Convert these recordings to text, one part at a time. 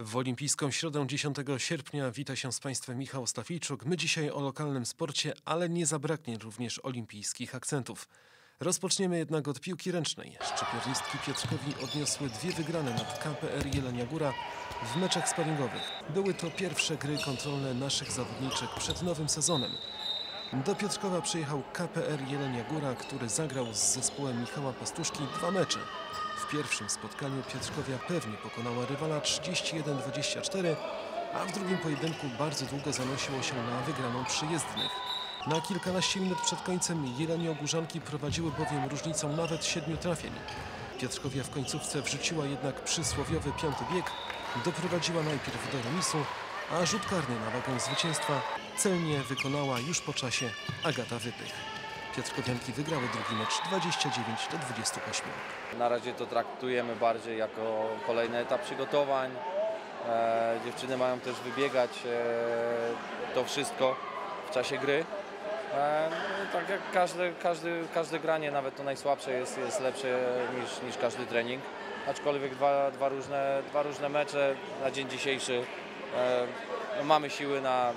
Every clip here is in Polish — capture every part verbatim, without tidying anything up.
W Olimpijską Środę dziesiątego sierpnia wita się z Państwem Michał Stafijczuk. My dzisiaj o lokalnym sporcie, ale nie zabraknie również olimpijskich akcentów. Rozpoczniemy jednak od piłki ręcznej. Szczypiornistki Piotrkowi odniosły dwie wygrane nad K P R Jelenia Góra w meczach sparingowych. Były to pierwsze gry kontrolne naszych zawodniczek przed nowym sezonem. Do Piotrkowa przyjechał K P R Jelenia Góra, który zagrał z zespołem Michała Pastuszki dwa mecze. W pierwszym spotkaniu Piotrkowia pewnie pokonała rywala trzydzieści jeden do dwudziestu czterech, a w drugim pojedynku bardzo długo zanosiło się na wygraną przyjezdnych. Na kilkanaście minut przed końcem Jelenio-Górzanki prowadziły bowiem różnicą nawet siedmiu trafień. Piotrkowia w końcówce wrzuciła jednak przysłowiowy piąty bieg, doprowadziła najpierw do remisu, a rzut karny na wagę zwycięstwa celnie wykonała już po czasie Agata Wypych. Piotrkowianki wygrały drugi mecz dwadzieścia dziewięć do dwudziestu ośmiu. Na razie to traktujemy bardziej jako kolejny etap przygotowań. E, dziewczyny mają też wybiegać e, to wszystko w czasie gry. E, no, tak jak każde, każdy, każde granie, nawet to najsłabsze, jest, jest lepsze niż, niż każdy trening. Aczkolwiek dwa, dwa, różne, dwa różne mecze na dzień dzisiejszy. E, no, mamy siły na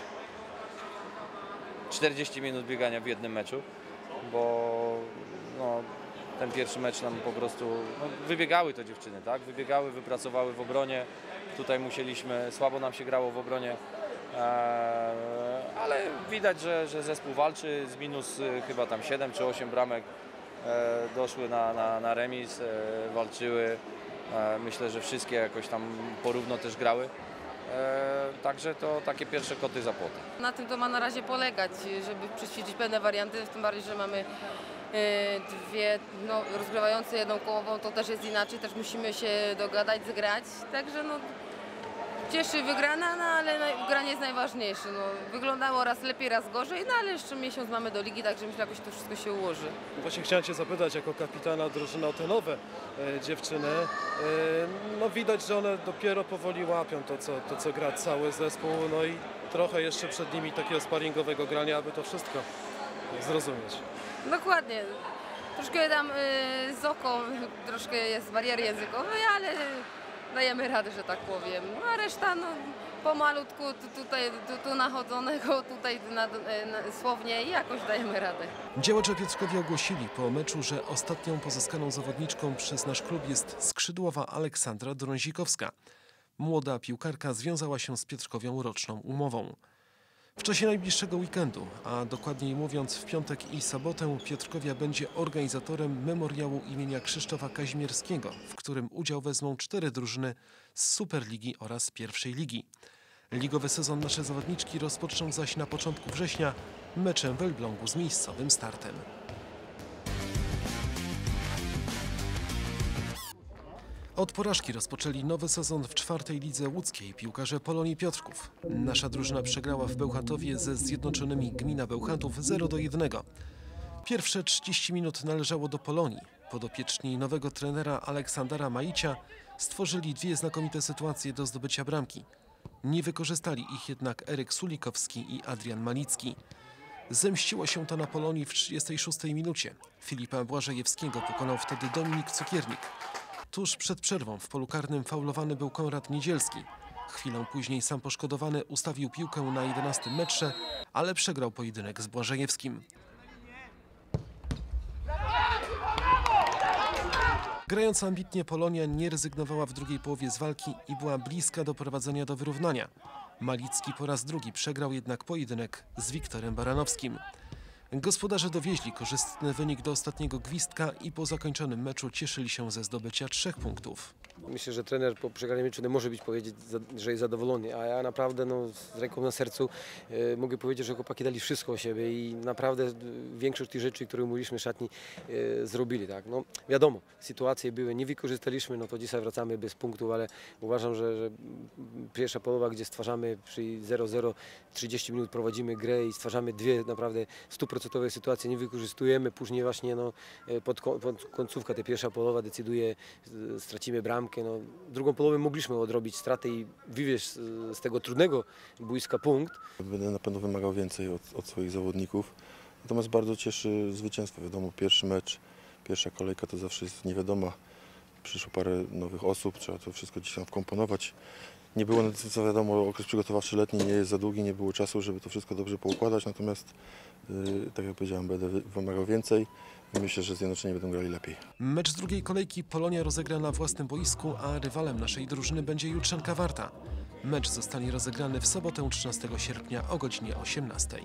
czterdzieści minut biegania w jednym meczu, bo no, ten pierwszy mecz nam po prostu no, wybiegały to dziewczyny, tak? Wybiegały, wypracowały w obronie. Tutaj musieliśmy, słabo nam się grało w obronie, eee, ale widać, że, że zespół walczy. Z minus y, chyba tam siedem czy osiem bramek e, doszły na, na, na remis, e, walczyły. E, myślę, że wszystkie jakoś tam porówno też grały. E, także to takie pierwsze koty za płotem. Na tym to ma na razie polegać, żeby przećwiczyć pewne warianty, w tym bardziej, że mamy e, dwie no, rozgrywające jedną kołową, to też jest inaczej, też musimy się dogadać, zgrać, także no, cieszy wygrana, no, ale naj, granie jest najważniejsze. No, wyglądało raz lepiej, raz gorzej, no ale jeszcze miesiąc mamy do ligi, także myślę, że jakoś to wszystko się ułoży. Właśnie chciałem Cię zapytać, jako kapitana drużyny, o te nowe e, dziewczyny. E, no widać, że one dopiero powoli łapią to co, to, co gra cały zespół, no i trochę jeszcze przed nimi takiego sparingowego grania, aby to wszystko zrozumieć. Dokładnie. Troszkę tam y, z oką, troszkę jest bariery językowej, ale dajemy radę, że tak powiem. No, a reszta no, pomalutku tu, tutaj, tu, tu nachodzonego, tutaj na, na, słownie i jakoś dajemy radę. Działacze Piotrkowi ogłosili po meczu, że ostatnią pozyskaną zawodniczką przez nasz klub jest skrzydłowa Aleksandra Drązikowska. Młoda piłkarka związała się z Piotrkowią roczną umową. W czasie najbliższego weekendu, a dokładniej mówiąc w piątek i sobotę, Piotrkowia będzie organizatorem memoriału imienia Krzysztofa Kazimierskiego, w którym udział wezmą cztery drużyny z Superligi oraz Pierwszej Ligi. Ligowy sezon nasze zawodniczki rozpoczną zaś na początku września meczem w Elblągu z miejscowym startem. Od porażki rozpoczęli nowy sezon w czwartej lidze łódzkiej piłkarze Polonii Piotrków. Nasza drużyna przegrała w Bełchatowie ze Zjednoczonymi Gmina Bełchatów zero do jednego. Pierwsze trzydzieści minut należało do Polonii. Podopieczni nowego trenera Aleksandra Majicia stworzyli dwie znakomite sytuacje do zdobycia bramki. Nie wykorzystali ich jednak Eryk Sulikowski i Adrian Malicki. Zemściło się to na Polonii w trzydziestej szóstej minucie. Filipa Błażejewskiego pokonał wtedy Dominik Cukiernik. Tuż przed przerwą w polu karnym faulowany był Konrad Niedzielski. Chwilę później sam poszkodowany ustawił piłkę na jedenastym metrze, ale przegrał pojedynek z Błażejewskim. Grając ambitnie, Polonia nie rezygnowała w drugiej połowie z walki i była bliska doprowadzenia do wyrównania. Malicki po raz drugi przegrał jednak pojedynek z Wiktorem Baranowskim. Gospodarze dowieźli korzystny wynik do ostatniego gwizdka i po zakończonym meczu cieszyli się ze zdobycia trzech punktów. Myślę, że trener po przegranym meczu nie może być powiedzieć, że jest zadowolony, a ja naprawdę no, z ręką na sercu e, mogę powiedzieć, że chłopaki dali wszystko o siebie i naprawdę większość tych rzeczy, które mówiliśmy w szatni, e, zrobili. Tak? No, wiadomo, sytuacje były, nie wykorzystaliśmy, no to dzisiaj wracamy bez punktów, ale uważam, że, że pierwsza połowa, gdzie stwarzamy przy zero zero, trzydzieści minut prowadzimy grę i stwarzamy dwie naprawdę stuprocentowe sytuacje, nie wykorzystujemy, później właśnie no, pod, pod końcówkę, ta pierwsza połowa decyduje, stracimy bramkę. No, drugą połowę mogliśmy odrobić stratę i wywieźć z, z tego trudnego boiska punkt. Będę na pewno wymagał więcej od, od swoich zawodników, natomiast bardzo cieszy zwycięstwo. Wiadomo, pierwszy mecz, pierwsza kolejka to zawsze jest niewiadoma. przyszło parę nowych osób, trzeba to wszystko gdzieś tam wkomponować. Nie było, co wiadomo, okres przygotowawczy letni nie jest za długi, nie było czasu, żeby to wszystko dobrze poukładać, natomiast yy, tak jak powiedziałem, będę wymagał więcej i myślę, że Zjednoczeni będą grali lepiej. Mecz z drugiej kolejki Polonia rozegra na własnym boisku, a rywalem naszej drużyny będzie Jutrzenka Warta. Mecz zostanie rozegrany w sobotę trzynastego sierpnia o godzinie osiemnastej.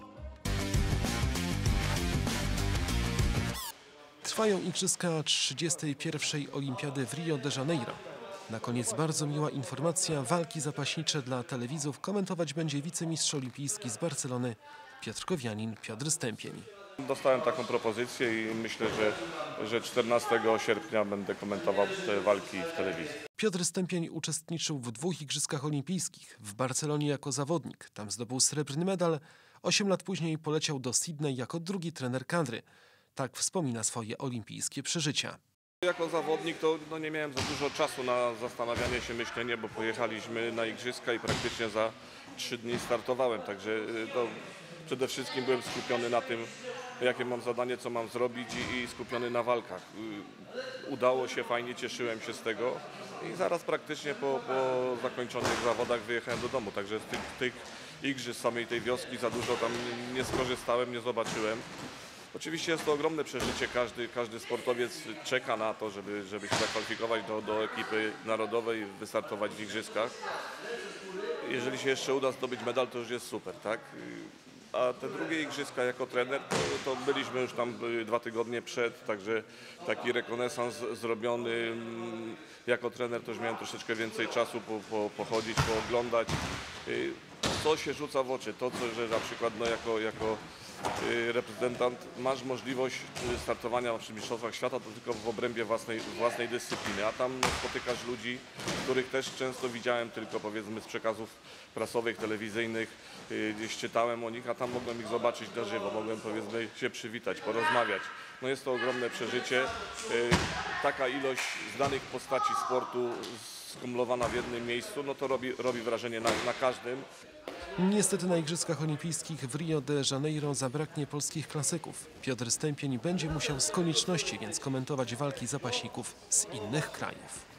Trwają igrzyska trzydziestej pierwszej Olimpiady w Rio de Janeiro. Na koniec bardzo miła informacja, walki zapaśnicze dla telewizów komentować będzie wicemistrz olimpijski z Barcelony Piotr Kowianin, Piotr Stępień. Dostałem taką propozycję i myślę, że, że czternastego sierpnia będę komentował te walki w telewizji. Piotr Stępień uczestniczył w dwóch igrzyskach olimpijskich. W Barcelonie jako zawodnik, tam zdobył srebrny medal. Osiem lat później poleciał do Sydney jako drugi trener kadry. Tak wspomina swoje olimpijskie przeżycia. Jako zawodnik to no, nie miałem za dużo czasu na zastanawianie się, myślenie, bo pojechaliśmy na igrzyska i praktycznie za trzy dni startowałem, także to przede wszystkim byłem skupiony na tym, jakie mam zadanie, co mam zrobić i, i skupiony na walkach. Udało się, fajnie, cieszyłem się z tego i zaraz praktycznie po, po zakończonych zawodach wyjechałem do domu, także z tych, tych igrzysk samej tej wioski za dużo tam nie skorzystałem, nie zobaczyłem. Oczywiście jest to ogromne przeżycie, każdy, każdy sportowiec czeka na to, żeby, żeby się zakwalifikować do, do ekipy narodowej, wystartować w igrzyskach. Jeżeli się jeszcze uda zdobyć medal, to już jest super, tak? A te drugie igrzyska jako trener, to, to byliśmy już tam dwa tygodnie przed, także taki rekonesans zrobiony. Jako trener też miałem troszeczkę więcej czasu po, po, pochodzić, pooglądać. Co się rzuca w oczy? To, co, że na przykład no, jako, jako reprezentant masz możliwość startowania przy mistrzostwach świata to tylko w obrębie własnej, własnej dyscypliny, a tam spotykasz ludzi, których też często widziałem tylko powiedzmy z przekazów prasowych, telewizyjnych, gdzieś czytałem o nich, a tam mogłem ich zobaczyć na żywo, mogłem powiedzmy się przywitać, porozmawiać. No jest to ogromne przeżycie, taka ilość znanych postaci sportu skumulowana w jednym miejscu, no to robi, robi wrażenie na, na każdym. Niestety na Igrzyskach Olimpijskich w Rio de Janeiro zabraknie polskich klasyków. Piotr Stępień będzie musiał z konieczności więc komentować walki zapaśników z innych krajów.